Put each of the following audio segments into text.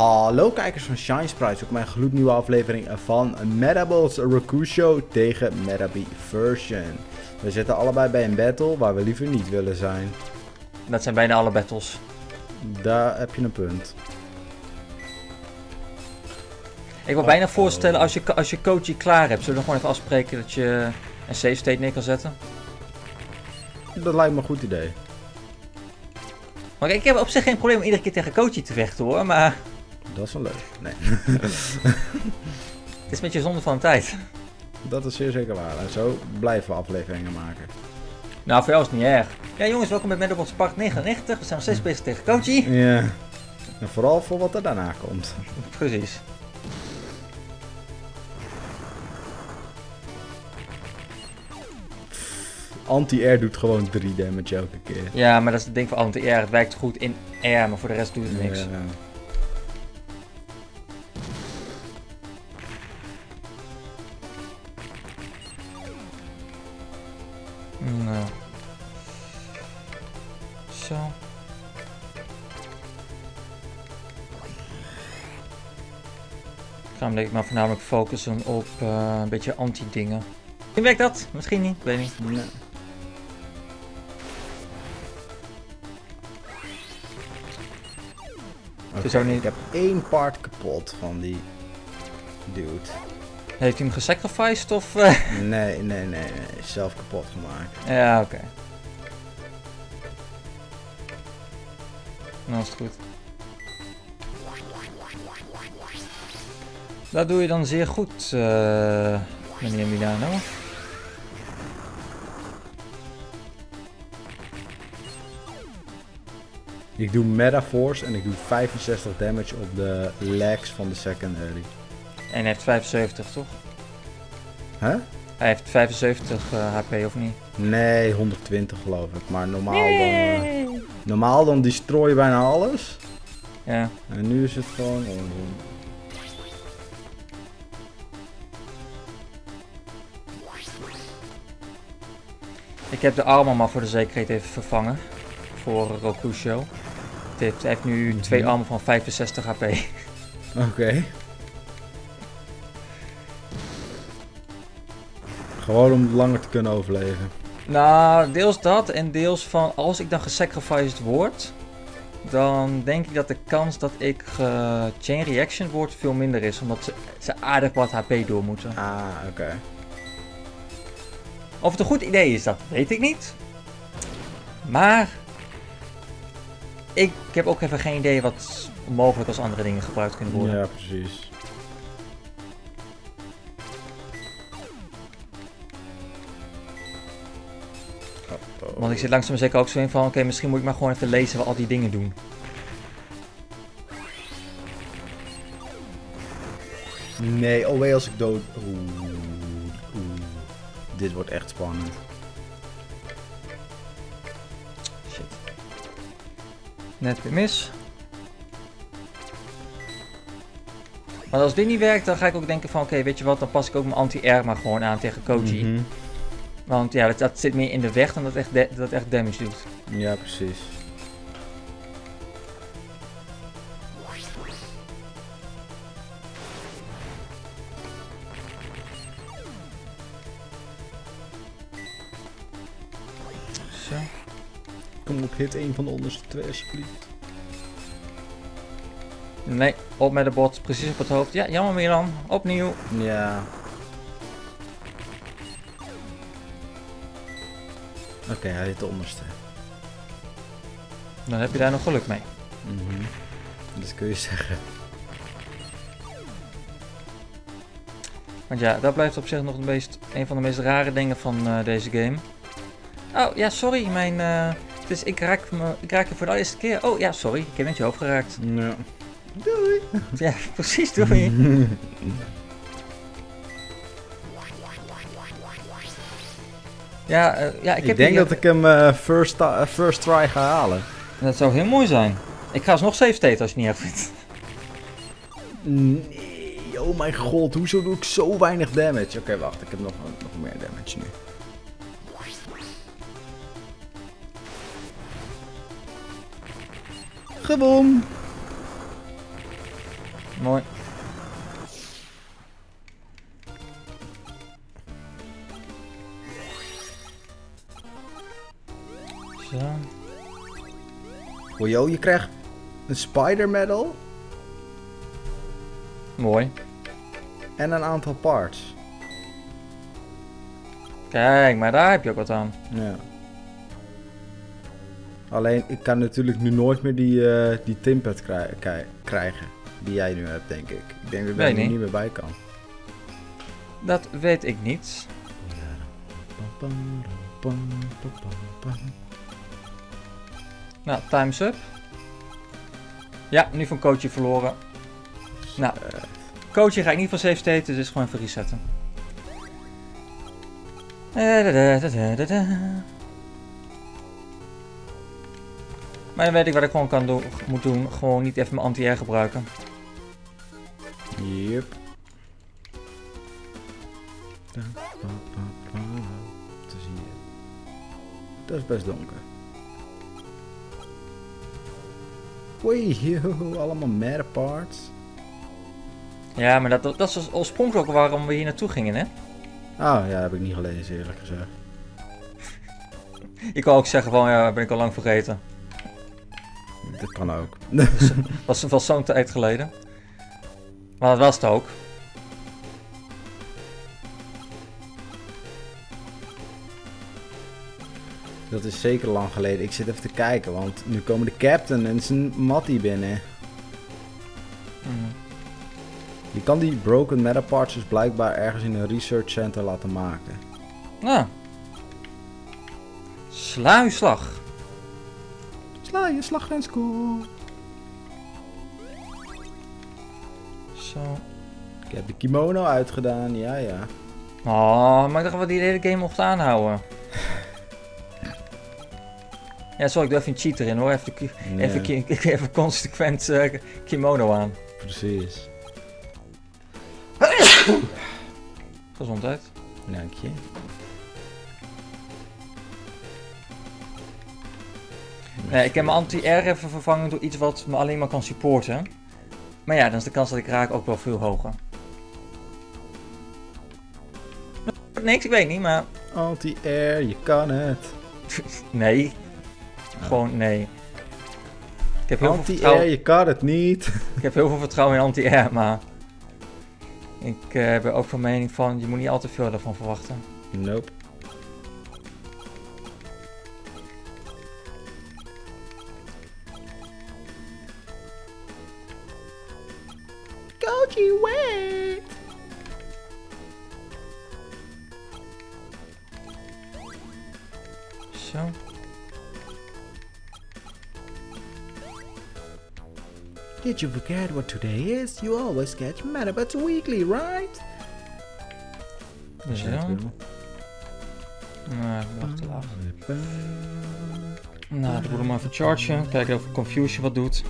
Hallo kijkers van Shine Sprites, ook mijn gloednieuwe aflevering van Medables Rakusho tegen Medabi Version. We zitten allebei bij een battle waar we liever niet willen zijn. Dat zijn bijna alle battles. Daar heb je een punt. Ik wil bijna voorstellen als je Koji klaar hebt, zullen we gewoon even afspreken dat je een save state neer kan zetten? Dat lijkt me een goed idee. Maar ik heb op zich geen probleem om iedere keer tegen Koji te vechten hoor, maar... Dat is wel leuk. Nee. Het is een beetje zonde van de tijd. Dat is zeer zeker waar. En zo blijven we afleveringen maken. Nou, voor jou is het niet erg. Ja jongens, welkom bij Medables Part 99. We zijn nog steeds bezig tegen Koji. Ja. En vooral voor wat er daarna komt. Precies. Anti-air doet gewoon 3 damage elke keer. Ja, maar dat is het ding van anti-air. Het werkt goed in air, maar voor de rest doet het niks. Ja. Nou. Zo. Ik ga hem denk ik maar voornamelijk focussen op een beetje anti-dingen. Misschien werkt dat, misschien niet, weet niet. Nee. Het is ook niet... Ik heb 1 part kapot van die dude. Heeft hij hem gesacrificed of... Nee. Zelf kapot gemaakt. Ja, oké. Nou is het goed. Dat doe je dan zeer goed, meneer Milano. Ik doe Meta Force en ik doe 65 damage op de legs van de secondary. En hij heeft 75, toch? Hè? Hij heeft 75 HP, of niet? Nee, 120 geloof ik. Maar normaal dan destroy je bijna alles. Ja. En nu is het gewoon onzin. Ik heb de armor maar voor de zekerheid even vervangen. Voor Rakusho. Hij heeft nu 2 armor van 65 HP. Oké. Gewoon om langer te kunnen overleven. Nou, deels dat en deels van als ik dan gesacrificed word, dan denk ik dat de kans dat ik chain reaction word veel minder is, omdat ze aardig wat HP door moeten. Ah, oké. Of het een goed idee is, dat weet ik niet. Maar ik heb ook even geen idee wat mogelijk als andere dingen gebruikt kunnen worden. Ja, precies. Want ik zit langzaam zeker ook zo in van, oké, misschien moet ik maar gewoon even lezen wat al die dingen doen. Nee, alweer als ik dood... Oeh. Dit wordt echt spannend. Shit. Net weer mis. Maar als dit niet werkt, dan ga ik ook denken van, oké, weet je wat, dan pas ik ook mijn anti-air maar gewoon aan tegen Koji. Want ja, dat zit meer in de weg dan dat het echt damage doet. Ja, precies. Zo. Kom op, hit 1 van de onderste 2 alsjeblieft. Nee, op met de bot, precies op het hoofd. Ja, jammer Milan, opnieuw. Ja. Oké, hij hit de onderste. Dan heb je daar nog geluk mee. Dat kun je zeggen. Want ja, dat blijft op zich nog een van de meest rare dingen van deze game. Oh ja, sorry, dus ik raak je voor de allereerste keer. Oh ja, sorry, ik heb net je hoofd geraakt. Ja. Doei! Ja, precies, doei. Ja, ik denk dat ik hem first try ga halen. Dat zou heel mooi zijn. Ik ga alsnog save state als je het niet erg vindt. Nee, oh mijn god, hoezo doe ik zo weinig damage? Oké, wacht, ik heb nog meer damage nu. Gewoon. Mooi. Zo. Oh joh, je krijgt een spider medal Mooi. en een aantal parts. Kijk, maar daar heb je ook wat aan. Ja. Alleen, ik kan natuurlijk nu nooit meer die Timpet krijgen. Die jij nu hebt, denk ik. Ik denk dat ik daar nu niet meer bij kan. Dat weet ik niet. Nou, time's up. Ja, nu van coachje verloren. Nou, coachje ga ik niet van save state, dus is gewoon even resetten. Maar dan weet ik wat ik gewoon moet doen. Gewoon niet even mijn anti-air gebruiken. Yep. Dat is best donker. Oei, joh, allemaal meta parts. Ja, maar dat is oorspronkelijk waarom we hier naartoe gingen, hè? Ah, ja, heb ik niet gelezen, eerlijk gezegd. Ik kan ook zeggen van, ja, ben ik al lang vergeten. Dat kan ook. Was zo'n tijd geleden. Maar dat was het ook. Dat is zeker lang geleden. Ik zit even te kijken, want nu komen de captain en zijn Mattie binnen. Je kan die broken meta parts dus blijkbaar ergens in een research center laten maken. Nou. Sla uw slag. Sla je slag en score. Zo. Ik heb de kimono uitgedaan, ja. Oh, maar ik dacht dat we die hele game mochten aanhouden. Ja, sorry, ik doe even een cheat erin hoor. Even consequent kimono aan. Precies. Gezondheid. Dank je. Nee, ik heb mijn anti-air even vervangen door iets wat me alleen maar kan supporten. Maar ja, dan is de kans dat ik raak ook wel veel hoger. Niks, ik weet niet, maar... Anti-air, je kan het. Nee. Gewoon nee. Ik heb heel veel Anti-air, vertrouwen... je kan het niet. Ik heb heel veel vertrouwen in anti-air, maar... Ik ben ook van mening van, je moet niet al te veel ervan verwachten. Nope. Goji, wait! Zo. Did you forget what today is? You always catch Metabots weekly, right? Zo. Nou, nog te laag. Nou, dan moeten we maar even chargen. Kijken of Confusion wat doet.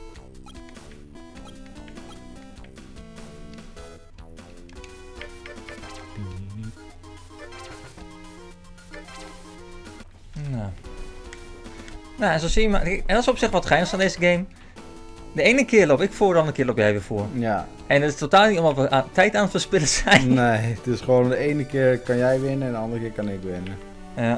Nou, en zo zie je maar. En dat is op zich wat geinig aan deze game. De ene keer loop ik voor, de andere keer loop jij weer voor. Ja. En het is totaal niet omdat we tijd aan het verspillen zijn. Nee, het is gewoon de ene keer kan jij winnen en de andere keer kan ik winnen. Ja.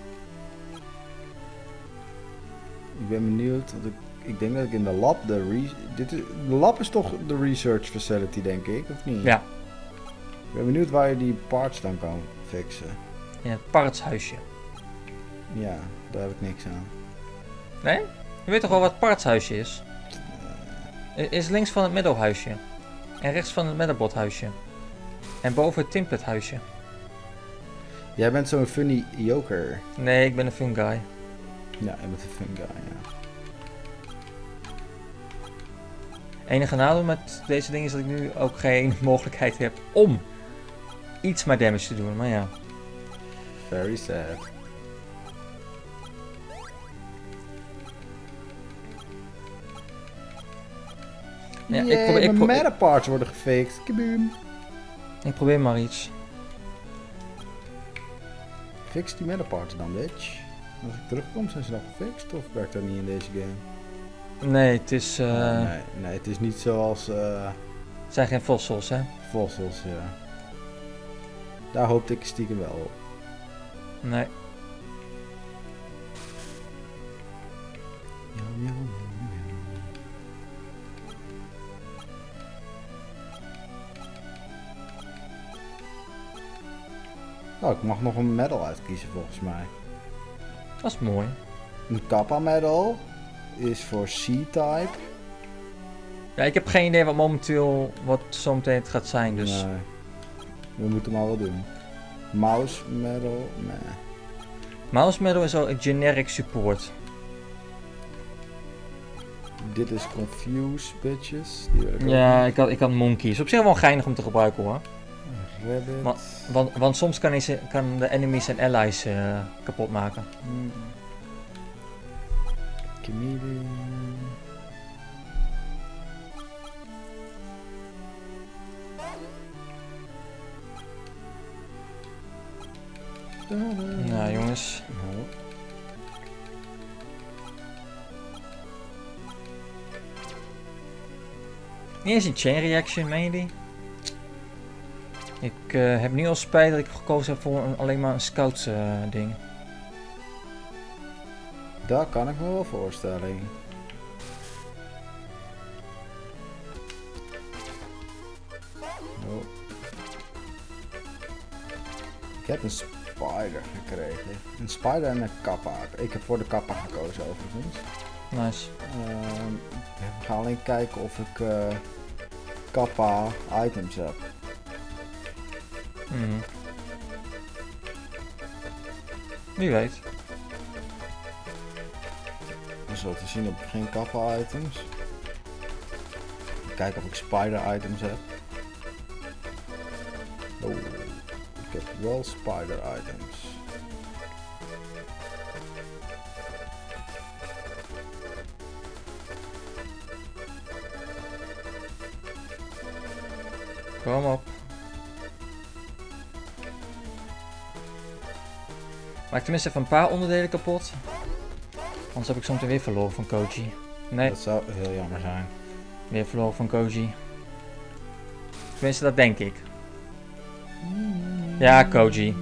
Ik ben benieuwd, want ik denk dat ik in de lab de lab is toch de research facility, denk ik, of niet? Ja. Ik ben benieuwd waar je die parts dan kan fixen. In het partshuisje. Ja, daar heb ik niks aan. Nee? Je weet toch wel wat het partshuisje is? Is links van het middelhuisje. En rechts van het Metabot-huisje. En boven het Timpet-huisje. Jij bent zo'n funny joker. Nee, ik ben een fun guy. Ja, je bent een fun guy, ja. Enige nadeel met deze dingen is dat ik nu ook geen mogelijkheid heb om iets maar damage te doen, maar ja. Very sad. Ja, mijn meta parts worden gefixt. Kaboom. Ik probeer maar iets. Fix die meta parts dan, bitch. Als ik terugkom zijn ze dan gefixt of werkt dat niet in deze game? Nee, het is... Nee, het is niet zoals Het zijn geen fossils, hè? Fossils, ja. Daar hoopte ik stiekem wel op. Nee. Oh, ik mag nog een medal uitkiezen volgens mij. Dat is mooi. Een Kappa medal is voor C-type. Ja, ik heb geen idee wat momenteel, wat zometeen het gaat zijn, dus... Nee. We moeten maar wel doen. Mouse medal, nee. Mouse Medal is al een generic support. Dit is Confuse, bitches. Die wil ik ook Ja, niet. ik had Monkey. Is op zich wel geinig om te gebruiken, hoor. Rabbit. Want soms kan de enemies zijn allies kapot maken. Chameleon. Nou, jongens. Nou. Niet eens een chain reaction, meen je die? Ik heb nu al spijt dat ik gekozen heb voor alleen maar een scout ding. Dat kan ik me wel voorstellen. Oh. Ik heb een spider gekregen. Een spider en een kappa. Ik heb voor de kappa gekozen overigens. Nice. Ik ga alleen kijken of ik kappa items heb. Mhm. Wie weet. Zo te zien heb ik geen kappa items. Kijken of ik spider items heb. Oh, ik heb wel spider items. Kom op. Maak tenminste even een paar onderdelen kapot. Anders heb ik soms weer verloren van Koji. Nee, Dat zou heel jammer zijn. weer verloren van Koji. Tenminste, dat denk ik. Ja, Koji.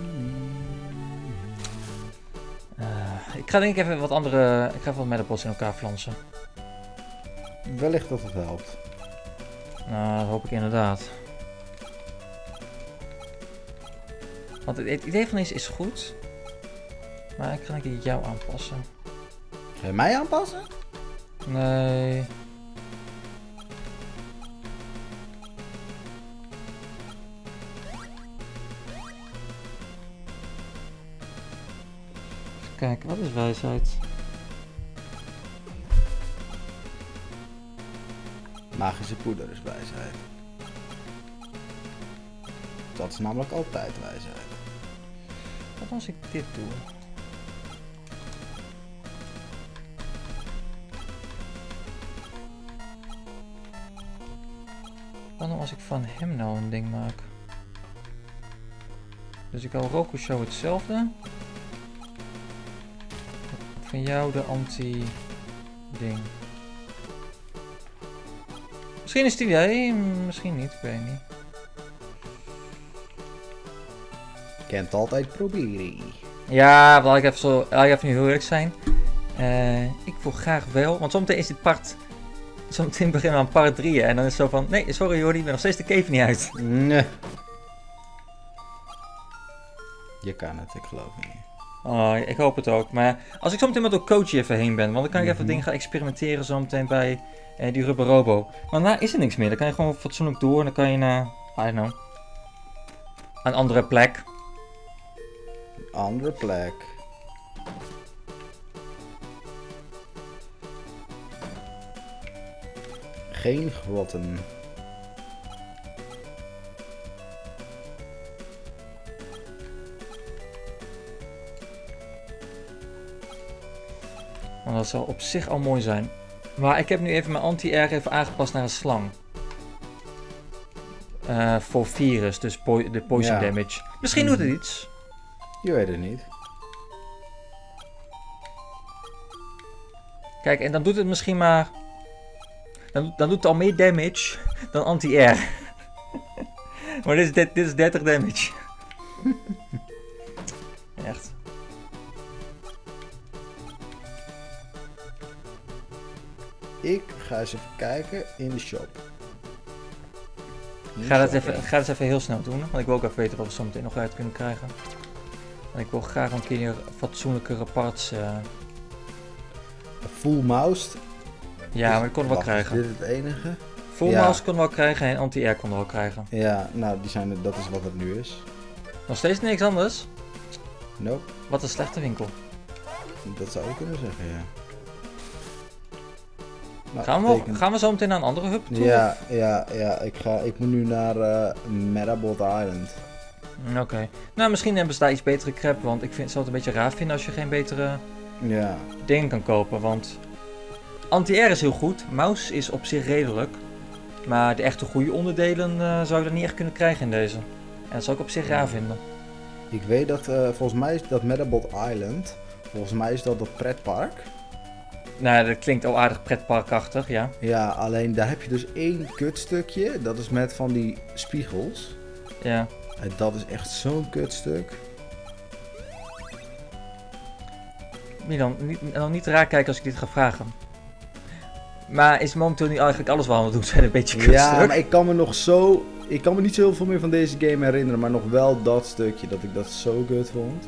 Ik ga denk ik even wat andere... Ik ga even wat metabots in elkaar flansen. Wellicht dat het helpt. Nou, dat hoop ik inderdaad. Want het idee van deze is goed. Maar ik ga een keer jou aanpassen. Ga je mij aanpassen? Nee. Even kijken, wat is wijsheid? Magische poeder is wijsheid. Dat is namelijk altijd wijsheid. Wat als ik dit doe? Wat nou als ik van hem nou een ding maak? Dus ik hou Rokusho hetzelfde. Van jou de anti-ding. Misschien is het idee, misschien niet, ik weet niet. Je kan het altijd proberen. Ja, laat ik even nu heel eerlijk zijn. Ik wil graag wel, want zometeen is dit part... Zometeen beginnen we aan part 3 en dan is het zo van... Nee, sorry Jordi, ik ben nog steeds de cave niet uit. Nee. Je kan het, ik geloof niet. Oh, ik hoop het ook. Maar als ik zometeen met een coach even heen ben, want dan kan ik even dingen gaan experimenteren zometeen bij die Rubber Robo. Maar daarna is er niks meer. Dan kan je gewoon fatsoenlijk door en dan kan je naar, I don't know, een andere plek. Andere plek. Geen grotten. Want dat zal op zich al mooi zijn. Maar ik heb nu even mijn anti-air even aangepast naar een slang. Voor virus, dus de poison damage. Misschien doet het iets. Je weet het niet. Kijk, en dan doet het misschien maar... Dan doet het al meer damage dan anti-air. Maar dit is 30 damage. Echt. Ik ga eens even kijken in de shop. Ga dat even heel snel doen, want ik wil ook even weten wat we zo meteen nog uit kunnen krijgen. En ik wil graag een keer fatsoenlijkere parts. Full mouse. Ja, maar ik kon wel krijgen. Is dit het enige? Full mouse kon wel krijgen en anti-air kon wel krijgen. Ja, nou dat is wat het nu is. Nog steeds niks anders? Nope. Wat een slechte winkel. Dat zou je kunnen zeggen, ja. Nou, gaan we zo meteen naar een andere hub toe? Ja. Ik moet nu naar Metabot Island. Oké. Nou, misschien hebben ze daar iets betere crap, want ik zou het een beetje raar vinden als je geen betere dingen kan kopen. Want anti-air is heel goed, mouse is op zich redelijk. Maar de echte goede onderdelen zou je er niet echt kunnen krijgen in deze. En dat zou ik op zich raar vinden. Ik weet dat, volgens mij is dat Metabot Island, volgens mij is dat pretpark. Nou, dat klinkt al aardig pretparkachtig, ja. Ja, alleen daar heb je dus één kutstukje, dat is met van die spiegels. Ja. En dat is echt zo'n kutstuk. Milan, niet raar kijken als ik dit ga vragen. Maar is momenteel niet eigenlijk alles wat we doen zijn een beetje kutstuk? Ja, maar ik kan me niet zo heel veel meer van deze game herinneren, maar nog wel dat stukje, dat ik dat zo kut vond.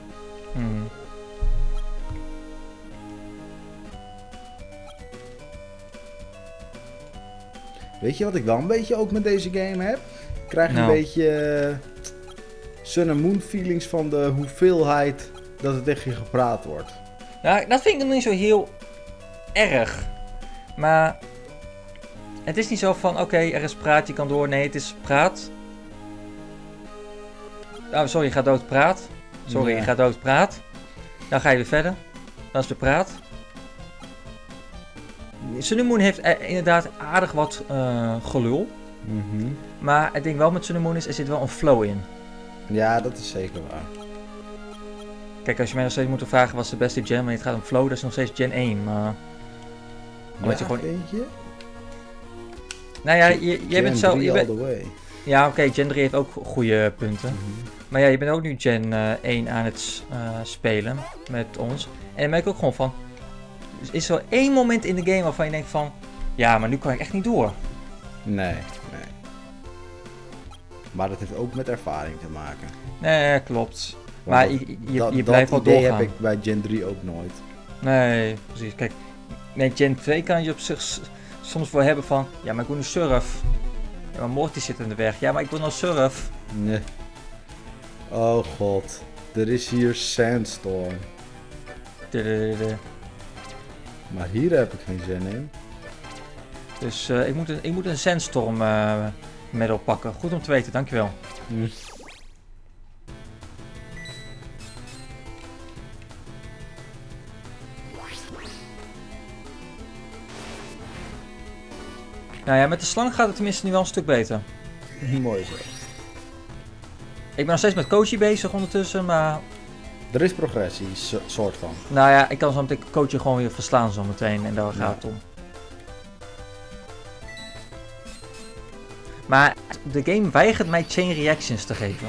Weet je wat ik wel een beetje ook met deze game heb? Ik krijg een beetje Sun and Moon feelings van de hoeveelheid dat het tegen je gepraat wordt. Nou, dat vind ik nog niet zo heel erg. Maar het is niet zo van, oké, er is praat, je kan door. Nee, het is praat. Oh, sorry, je gaat dood praat. Sorry, je gaat dood praat. Dan ga je weer verder. Dan is weer praat. Sun and Moon heeft inderdaad aardig wat gelul. Maar het ding wel met Sun and Moon is, er zit wel een flow in. Ja, dat is zeker waar. Kijk, als je mij nog steeds moet vragen wat is de beste gen, maar het gaat om flow, dat is nog steeds gen 1. Maar ja, je gewoon eentje? Nou ja, jij bent zo... Ja, oké, gen 3 heeft ook goede punten. Maar ja, je bent ook nu gen 1 aan het spelen met ons. En dan merk ik ook gewoon van... Is er één moment in de game waarvan je denkt van... Ja, maar nu kan ik echt niet door. Nee. Maar dat heeft ook met ervaring te maken. Nee, klopt. Maar je blijft wel doorgaan. Dat heb ik bij Gen 3 ook nooit. Nee, precies. Kijk, met Gen 2 kan je op zich soms wel hebben van... Ja, maar ik wil een surf. Ja, maar Morty zit in de weg. Ja, maar ik wil een surf. Nee. Oh god. Er is hier Sandstorm. Maar hier heb ik geen zin in. Dus ik moet een Sandstorm medal pakken. Goed om te weten, dankjewel. Nou ja, met de slang gaat het tenminste nu wel een stuk beter. Mooi zo. Ik ben nog steeds met Koji bezig ondertussen, maar... Er is progressie, soort van. Nou ja, ik kan zo meteen Koji gewoon weer verslaan zo meteen en daar gaat het om. Maar de game weigert mij chain reactions te geven.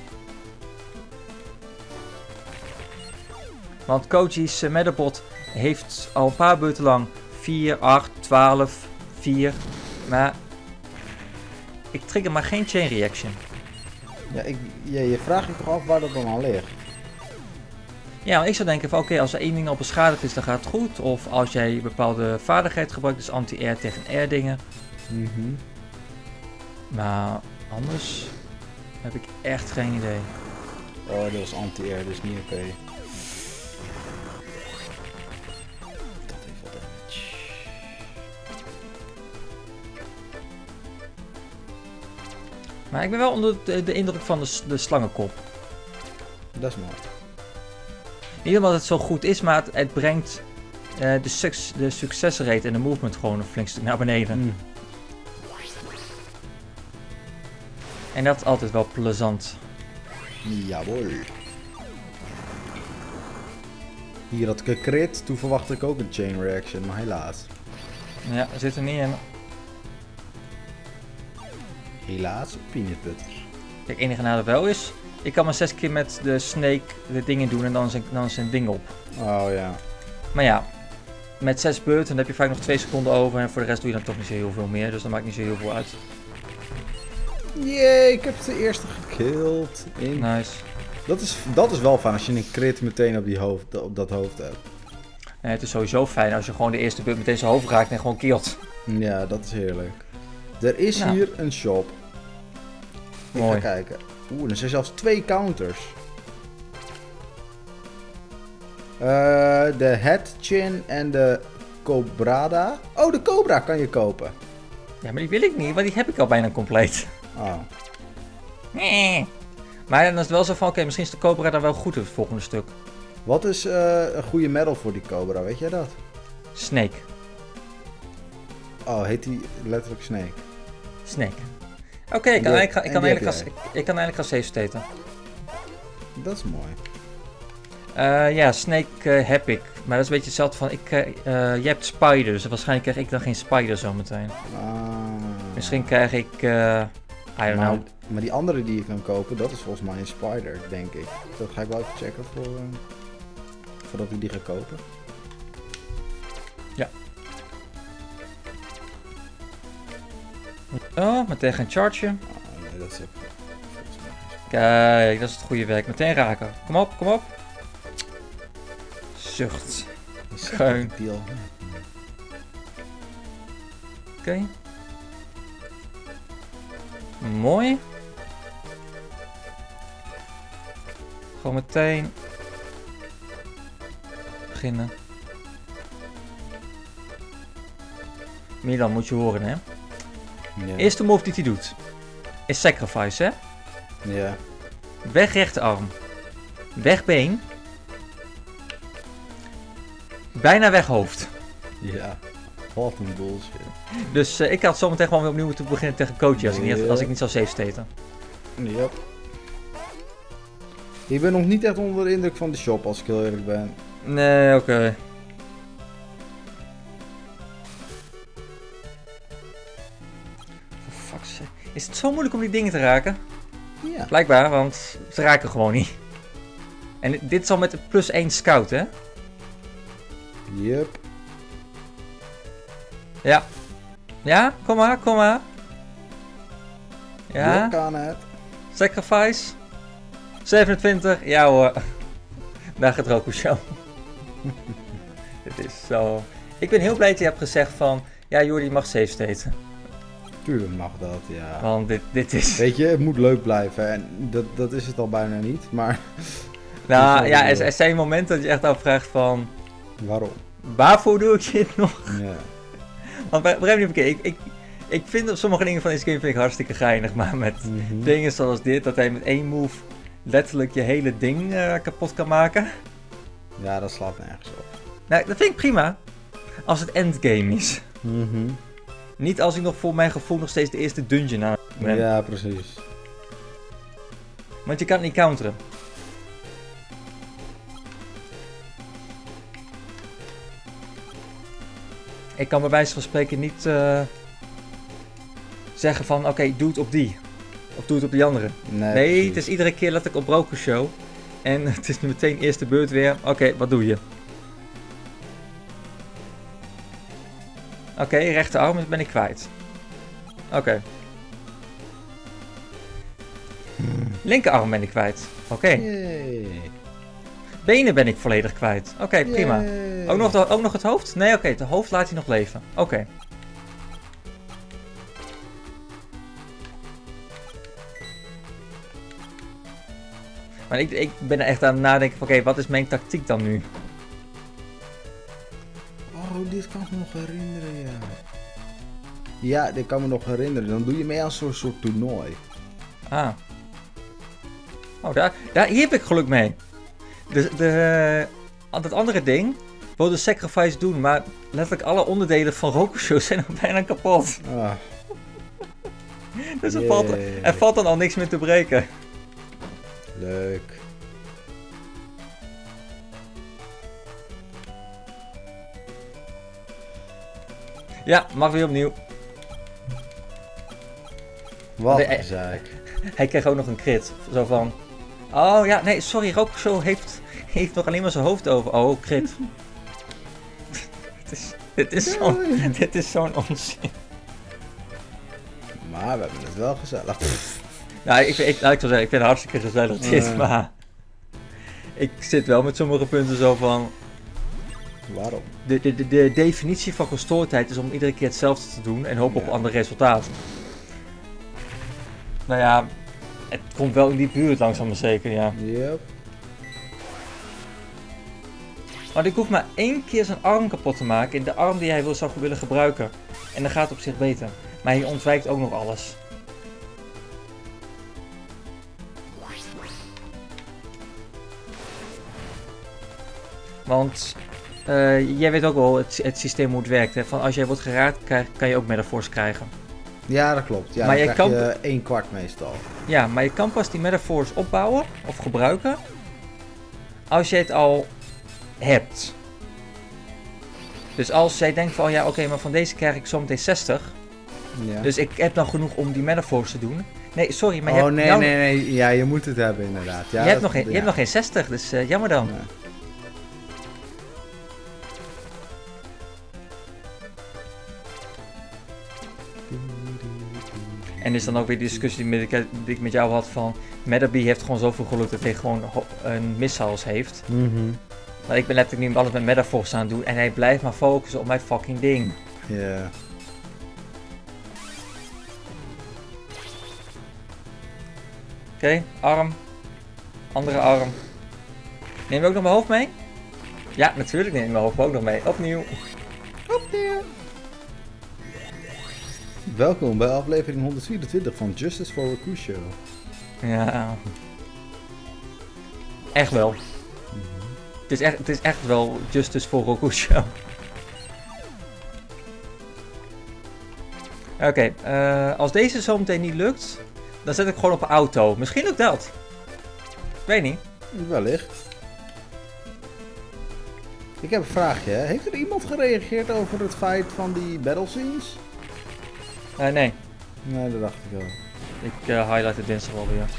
Want Koji's Metabot heeft al een paar beurten lang 4, 8, 12, 4. Maar ik trigger maar geen chain reaction. Ja, je vraagt je toch af waar dat dan al ligt? Ja, maar ik zou denken van oké, als er één ding al beschadigd is, dan gaat het goed. Of als jij een bepaalde vaardigheid gebruikt, dus anti-air tegen air dingen. Maar anders heb ik echt geen idee. Oh, dat is anti-air, dat is niet oké. Dat heeft wat damage. Maar ik ben wel onder de indruk van de slangenkop. Dat is mooi. Niet omdat het zo goed is, maar het brengt de succesrate en de movement gewoon een flink stuk naar beneden. En dat is altijd wel plezant. Jawohl. Hier had ik een crit, toen verwachtte ik ook een chain reaction, maar helaas. Ja, zit er niet in. Helaas, peanut butter. Kijk, het enige nadeel wel is, ik kan maar 6 keer met de snake de dingen doen en dan is een ding op. Oh ja. Maar ja, met 6 beurten dan heb je vaak nog 2 seconden over en voor de rest doe je dan toch niet zo heel veel meer, dus dat maakt niet zo heel veel uit. Jee, ik heb de eerste gekilld. Nice. Dat is wel fijn als je een crit meteen op dat hoofd hebt. Nee, het is sowieso fijn als je gewoon de eerste beurt meteen zijn hoofd raakt en gewoon killt. Ja, dat is heerlijk. Er is Nou. hier een shop. Ik Mooi. ga kijken. Oeh, er zijn zelfs 2 counters. De Hatchin en de Cobrada. Oh, de Cobra kan je kopen. Ja, maar die wil ik niet, want die heb ik al bijna compleet. Oh. Nee. Maar dan is het wel zo van, oké, misschien is de Cobra dan wel goed het volgende stuk. Wat is een goede medal voor die Cobra, weet jij dat? Snake. Oh, heet die letterlijk Snake? Snake. Oké, ik kan eigenlijk gaan save staten. Dat is mooi. Ja, Snake heb ik. Maar dat is een beetje hetzelfde van, jij hebt spiders. Dus waarschijnlijk krijg ik dan geen spider zometeen. Misschien krijg ik, I don't know. Maar die andere die je kan kopen, dat is volgens mij een spider, denk ik. Dat ga ik wel even checken voordat ik die ga kopen. Ja. Oh, meteen gaan chargen. Nee, dat is ook volgens mij geen spider. Kijk, dat is het goede werk. Meteen raken. Kom op, kom op. Zucht. Geun. Oké. Mooi. Gewoon meteen beginnen. Milan, moet je horen, hè? Ja. Eerste move die hij doet is sacrifice, hè? Ja. Weg rechterarm. Weg been. Bijna weg hoofd. Ja. Wat een bullshit. Dus ik had zometeen gewoon weer opnieuw moeten beginnen tegen Koji als ik niet zou safe staten. Yep. Ik ben nog niet echt onder de indruk van de shop, als ik heel eerlijk ben. Nee, oké. For fuck's sake. Is het zo moeilijk om die dingen te raken? Ja. Blijkbaar, want ze raken gewoon niet. En dit is al met +1 scout, hè? Yep. Ja. Ja, kom maar, kom maar. Je Ja, kan het. sacrifice. 27, ja hoor. Daar gaat Rokusho. Dit is zo... Ik ben heel blij dat je hebt gezegd van... Ja, Jordi, je mag safe staten. Tuurlijk mag dat, ja. Want dit is... Weet je, het moet leuk blijven en dat is het al bijna niet, maar... Nou ja, er zijn momenten dat je echt afvraagt van... Waarom? Waarvoor doe ik dit nog? Ja. Want begrijp me niet verkeerd, ik vind sommige dingen van deze game vind ik hartstikke geinig. Maar met dingen zoals dit, dat hij met één move letterlijk je hele ding kapot kan maken. Ja, dat slaat nergens op. Nou, dat vind ik prima. Als het endgame is. Niet als ik nog voor mijn gevoel nog steeds de eerste dungeon aan ben. Ja, precies. Want je kan het niet counteren. Ik kan bij wijze van spreken niet zeggen van oké, doe het op die. Of doe het op die andere. Nee, het is iedere keer letterlijk op Rokusho. En het is nu meteen eerste beurt weer. Oké, wat doe je? Oké, rechterarm ben ik kwijt. Oké. Linkerarm ben ik kwijt. Oké. Benen ben ik volledig kwijt. Oké, prima. Ook nog het hoofd? Nee, oké, het hoofd laat hij nog leven. Oké. Maar ik ben er echt aan het nadenken van oké, wat is mijn tactiek dan nu? Oh, dit kan ik me nog herinneren, ja. Ja, dit kan me nog herinneren. Dan doe je mee aan zo'n soort toernooi. Ah. Oh, hier heb ik geluk mee. Dat andere ding wilde sacrifice doen, maar letterlijk alle onderdelen van Rokusho zijn nog bijna kapot. Ah. Dus er valt dan al niks meer te breken. Leuk. Ja, mag weer opnieuw. Wat Nee, een zeik. Hij kreeg ook nog een crit. Zo van... Oh ja, nee, sorry, Rokusho heeft nog alleen maar zijn hoofd over. Oh, crit. Dit is zo'n onzin. Maar we hebben het wel gezellig. Nou, ik zou zeggen, ik vind het hartstikke gezellig dit, maar... Ik zit wel met sommige punten zo van... Waarom? De definitie van gestoordheid is om iedere keer hetzelfde te doen en hopen op een ander resultaat. Nou ja, het komt wel in die buurt langzaam maar zeker, ja. Yep. Maar ik hoef maar 1 keer zijn arm kapot te maken in de arm die hij zou willen gebruiken. En dan gaat het op zich beter. Maar hij ontwijkt ook nog alles. Want jij weet ook wel het systeem hoe het werkt. Hè? Van als jij wordt geraakt, kan je ook Metaforce krijgen. Ja, dat klopt. Ja, Maar dan je krijg kan... je 1/4 meestal. Ja, maar je kan pas die Metaforce opbouwen of gebruiken als je het al hebt. Dus als jij denkt van ja, oké, maar van deze krijg ik zometeen 60. Ja. Dus ik heb dan genoeg om die Metaforce te doen. Nee, sorry, maar Oh nee. Ja, je moet het hebben inderdaad. Ja, je hebt nog geen 60, dus jammer dan. Ja. En is dan ook weer die discussie die ik met jou had van... Metabee heeft gewoon zoveel geluk dat hij gewoon een missiles heeft. Maar ik ben letterlijk nu alles met Metaforce aan het doen en hij blijft maar focussen op mijn fucking ding. Ja. Oké, arm. Andere arm. Neem je ook nog mijn hoofd mee? Ja, natuurlijk neem ik mijn hoofd ook nog mee. Opnieuw. Welkom bij aflevering 124 van Justice for Rokusho. Ja. Echt wel. Het is echt wel Justice for Rokusho. Oké, als deze zo meteen niet lukt, dan zet ik gewoon op een auto. Misschien ook dat. Weet niet. Wellicht. Ik heb een vraagje. Hè. Heeft er iemand gereageerd over het feit van die battle scenes? Nee. Nee, dat dacht ik wel. Ik highlight het dinsdag wel weer.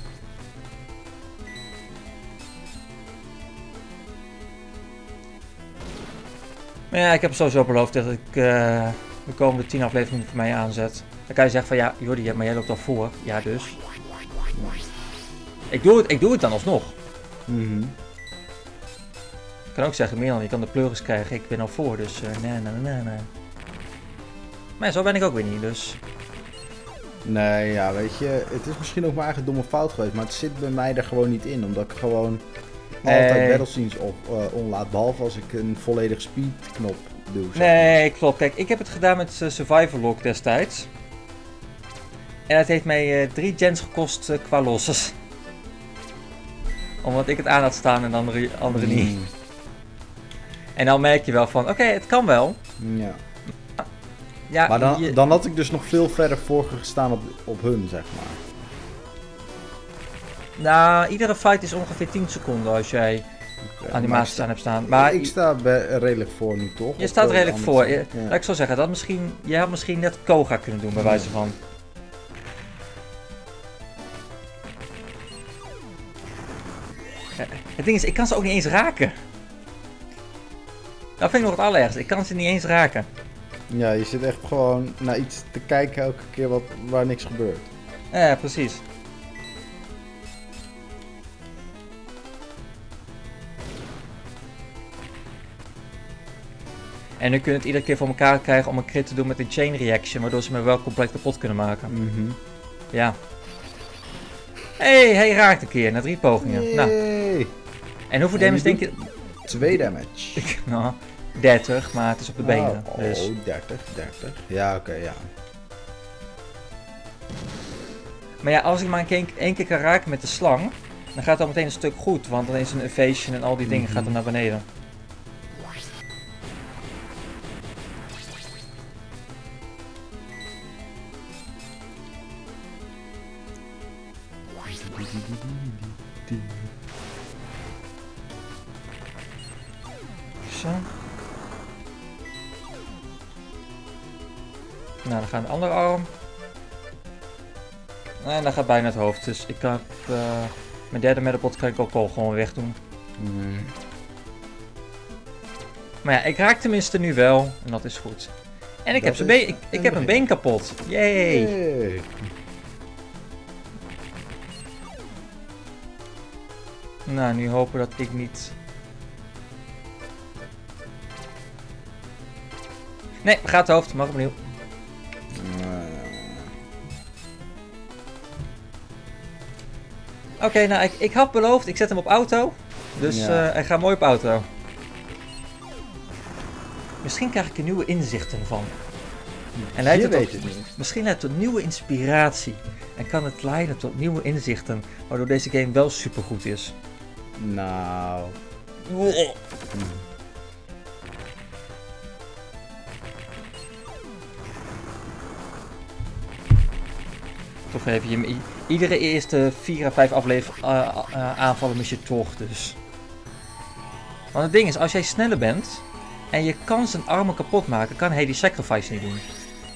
Maar ja, ik heb sowieso beloofd dat ik de komende 10 afleveringen voor mij aanzet. Dan kan je zeggen van ja, Jordi, maar jij loopt al voor. Ja, dus. Ik doe het dan alsnog. Ik kan ook zeggen, Milan, je kan de pleuris krijgen. Ik ben al voor, dus nee. Maar zo ben ik ook weer niet, dus... Nee, ja, weet je, het is misschien ook maar eigen domme fout geweest, maar het zit bij mij er gewoon niet in, omdat ik gewoon altijd battle scenes onlaat, behalve als ik een volledig speed knop doe. Nee, klopt. Kijk, ik heb het gedaan met Survival Lock destijds. En het heeft mij 3 gens gekost qua losses. Omdat ik het aan had staan en de andere niet. En dan merk je wel van, oké, het kan wel. Ja. Ja, maar dan had ik dus nog veel verder voor gestaan op hun, zeg maar. Nou, iedere fight is ongeveer 10 seconden als jij animaties aan hebt staan. Maar ik sta redelijk voor nu, toch? Je staat redelijk voor. Ja. Laat ik zo zeggen, je had misschien net Koga kunnen doen, bij wijze van. Het ding is, ik kan ze ook niet eens raken. Dat vind ik nog het allerergste. Ik kan ze niet eens raken. Ja, je zit echt gewoon naar iets te kijken elke keer waar niks gebeurt. Ja, precies. En nu kun je het iedere keer voor elkaar krijgen om een crit te doen met een chain reaction, waardoor ze me wel compleet kapot kunnen maken. Ja. Hey, hij raakt een keer na 3 pogingen. Nou. En hoeveel damage denk je? 2 damage. Nou, 30, maar het is op de benen. Dus. 30. Ja, oké, ja. Maar ja, als ik maar één keer kan raken met de slang, dan gaat dat meteen een stuk goed, want dan is een evasion en al die dingen gaat er naar beneden. Zo. Nou, dan gaat de andere arm. En dat gaat bijna het hoofd. Dus ik kan mijn derde Metapod kan ik ook al gewoon wegdoen. Maar ja, ik raak tenminste nu wel. En dat is goed. En ik heb een been kapot. Yay! Nou, nu hopen dat ik niet... Nee, gaat het hoofd. Mag opnieuw. Oké, nou, ik had beloofd. Ik zet hem op auto. Dus hij gaat mooi op auto. Misschien krijg ik er nieuwe inzichten van. En leidt het misschien leidt het tot nieuwe inspiratie. En kan het leiden tot nieuwe inzichten. Waardoor deze game wel supergoed is. Nou... Toch even, iedere eerste 4 à 5 aanvallen mis je toch, dus. Want het ding is, als jij sneller bent en je kan zijn armen kapot maken, kan hij die sacrifice niet doen.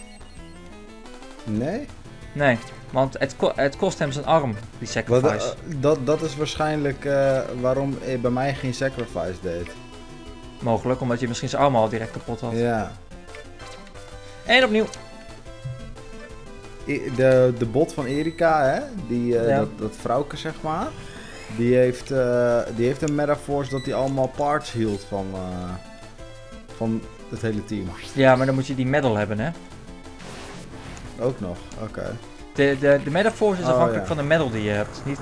Nee? Nee, want het kost hem zijn arm, die sacrifice. Dat is waarschijnlijk waarom hij bij mij geen sacrifice deed. Mogelijk, omdat je misschien zijn arm al direct kapot had. Ja. En opnieuw. De bot van Erika, hè? Dat vrouwke, zeg maar. Die heeft een metaforce dat hij allemaal parts hield van het hele team. Ja, maar dan moet je die medal hebben, hè? Ook nog, oké. De metaforce is afhankelijk van de medal die je hebt. Niet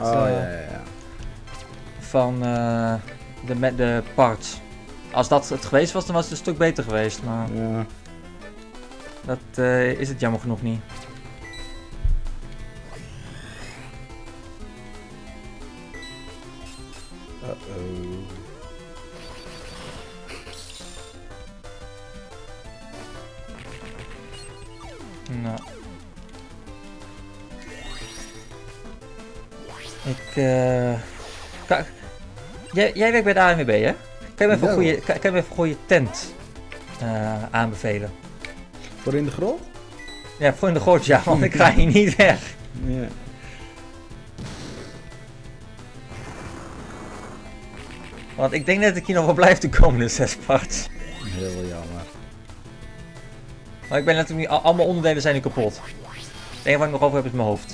van de parts. Als dat het geweest was, dan was het een stuk beter geweest. Maar ja. Dat is het jammer genoeg niet. Nou. Jij werkt bij de ANWB, hè? Kan je me even een goede tent aanbevelen? Voor in de grot? Ja, voor in de grot, ja, want ik ga hier niet weg. Ja. Want ik denk net dat ik hier nog wel blijf de komende 6 parts. Heel jammer. Maar ik ben natuurlijk niet... Allemaal onderdelen zijn nu kapot. Het enige wat ik nog over heb is mijn hoofd.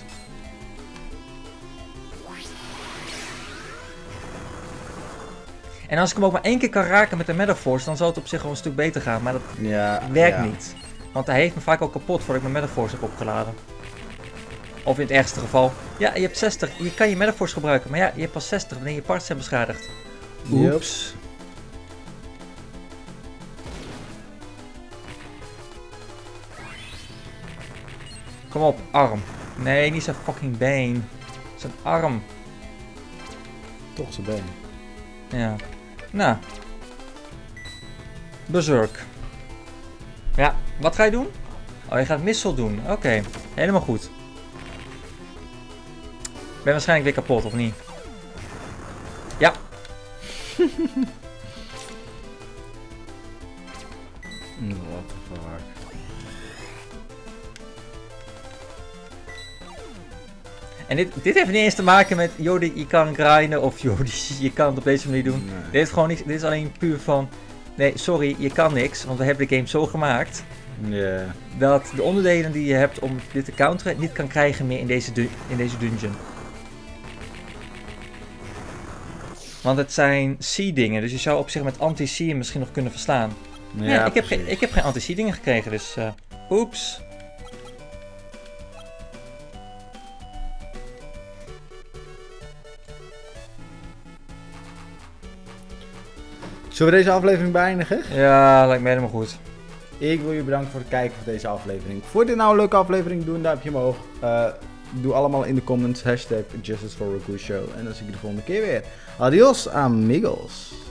En als ik hem ook maar 1 keer kan raken met de Metaforce, dan zal het op zich wel een stuk beter gaan. Maar dat werkt niet. Want hij heeft me vaak al kapot voordat ik mijn Metaforce heb opgeladen. Of in het ergste geval. Ja, je hebt 60. Je kan je Metaforce gebruiken. Maar ja, je hebt pas 60 wanneer je parts zijn beschadigd. Oeps. Yep. Kom op, arm. Nee, niet zijn fucking been. Zijn arm. Toch zijn been. Ja. Nou. Berserk. Ja, wat ga je doen? Oh, je gaat missile doen. Oké, helemaal goed. Ik ben waarschijnlijk weer kapot, of niet? Ja. What the fuck. En dit heeft niet eens te maken met Jody, je kan grinden of Jody, je kan het op deze manier doen. Nee. Dit is gewoon niks, dit is alleen puur van, nee, sorry, je kan niks, want we hebben de game zo gemaakt. Yeah. Dat de onderdelen die je hebt om dit te counteren niet kan krijgen meer in deze dungeon. Want het zijn C-dingen, dus je zou op zich met anti-C misschien nog kunnen verslaan. Ja, ik heb geen anti-C-dingen gekregen, dus oeps. Zullen we deze aflevering beëindigen? Ja, lijkt me helemaal goed. Ik wil je bedanken voor het kijken van deze aflevering. Vond je dit nou een leuke aflevering? Doe een duimpje omhoog. Doe allemaal in de comments #JusticeForRakuShow. En dan zie ik je de volgende keer weer. Adios, amigos.